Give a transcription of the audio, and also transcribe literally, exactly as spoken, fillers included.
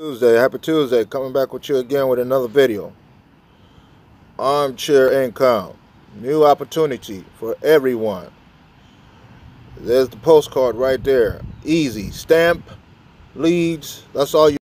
Tuesday, happy Tuesday, coming back with you again with another video. Armchair Income, new opportunity for everyone. There's the postcard right there. Easy, stamp, leads, that's all you